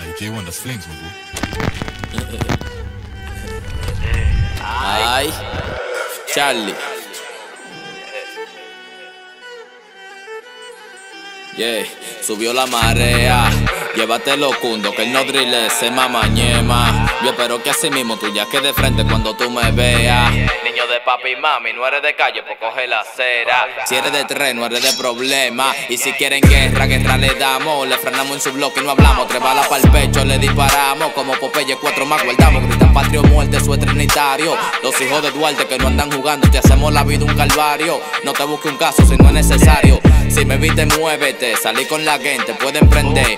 Ay, J1, das flings, my boy. Ay, Charlie. Yeah, subió la marea. Llévatelo cundo, que el no drille se mamañema. Yo espero que así mismo tú ya quedes de frente cuando tú me veas. Niño de papi y mami, no eres de calle, pues coge la acera. Si eres de tren, no eres de problema. Y si quieren guerra, guerra le damos. Le frenamos en su bloque y no hablamos. 3 balas para el pecho, le disparamos. Como Popeye, 4 más guardamos. Gritan patria o muerte, su es trinitario. Los hijos de Duarte que no andan jugando, te hacemos la vida un calvario. No te busques un caso si no es necesario. Si me viste, muévete. Salí con la gente, pueden prender.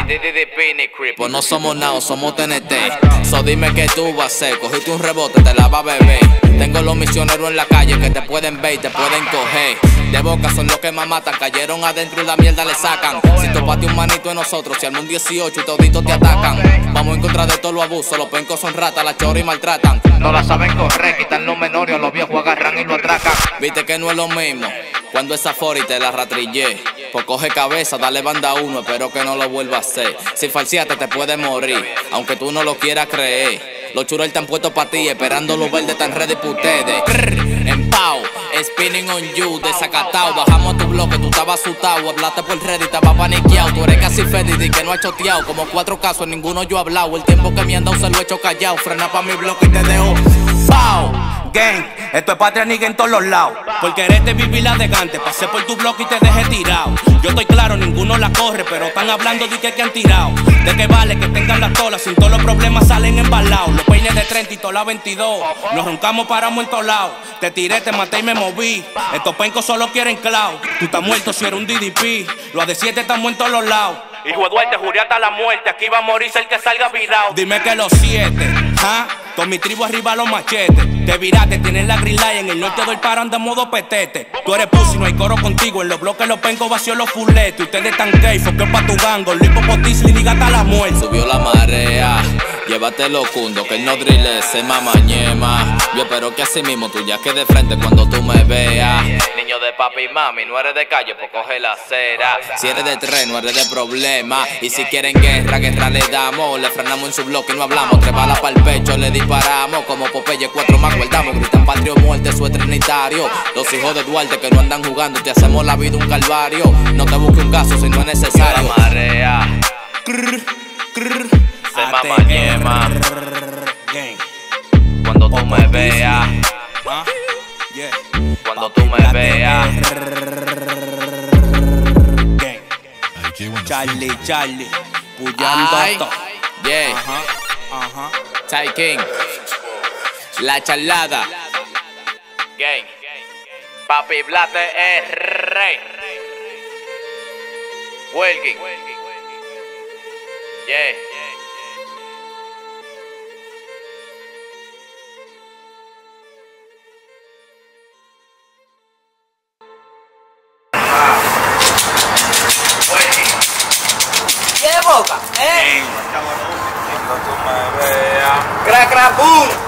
Pues no somos nada, somos TNT. So dime que tú vas a hacer. Cogiste un rebote, te la va a beber. Tengo los misioneros en la calle que te pueden ver y te pueden coger. De boca son los que más matan. Cayeron adentro y la mierda le sacan. Si topaste un manito de nosotros, si arma un 18 y toditos te atacan. Vamos en contra de todos los abusos. Los pencos son ratas, las choras y maltratan. No la saben correr, quitan los menores, a los viejos agarran y lo atracan. Viste que no es lo mismo cuando esa fora y te la ratrillé. Pues coge cabeza, dale banda a uno, espero que no lo vuelva a hacer. Si falseaste te puedes morir, aunque tú no lo quieras creer. Los churos están puestos para ti, esperando los verdes tan ready para ustedes. En pau, spinning on you, desacatado. Bajamos a tu bloque, tú estabas asustado. Hablaste por Reddit, estaba paniqueado. Tú eres casi Freddy, di que no ha choteado. Como 4 casos, en ninguno yo he hablado. El tiempo que me han dado se lo he hecho callado. Frena pa' mi bloque y te dejo pau. Gang, esto es patria nigga en todos los lados. Por quererte vivir la elegante, pasé por tu bloque y te dejé tirado. Yo estoy claro, ninguno la corre, pero están hablando de que han tirado. De que vale que tengan las tolas, sin todos los problemas salen embalados. Los peines de 30 y toda la 22, nos roncamos, paramos en todos lados. Te tiré, te maté y me moví. Estos pencos solo quieren clout. Tú estás muerto si eres un DDP. Los de 7 están muertos en todos los lados. Hijo de Duarte, juré hasta la muerte. Aquí va a morirse el que salga virado. Dime que los 7, con mi tribu arriba los machetes. Te viraste, tienes la green light. En el norte doy paran de modo petete. Tú eres pussy, no hay coro contigo. En los bloques los pencos vacíos los fuletes. Ustedes tan gay, foqueo pa' tu gango. Lipo potisli, ni gata la muerte. Subió la marea. Llévatelo cundo, que el no drille se mamañema. Yo espero que así mismo tú ya quedes de frente cuando tú me veas. Niño de papi y mami, no eres de calle, pues coge la acera. Si eres de tren, no eres de problema. Y si quieren guerra, guerra le damos. Le frenamos en su bloque y no hablamos. 3 balas para el pecho, le disparamos. Como Popeye, 4 más guardamos. Gritan patria o muerte, su es trinitario. Los hijos de Duarte que no andan jugando, te hacemos la vida un calvario. No te busques un caso si no es necesario. La marea se mamañema. Cuando tú me veas, cuando tú me veas. Ay, J1, Charlie, Charlie, puyando esto. Yeah, Ty King, la charlada. Gang, Papi Blate es rey. Wilking, yeah. ¿Qué de boca? Cuando tú me veas. Crack, crack, boom.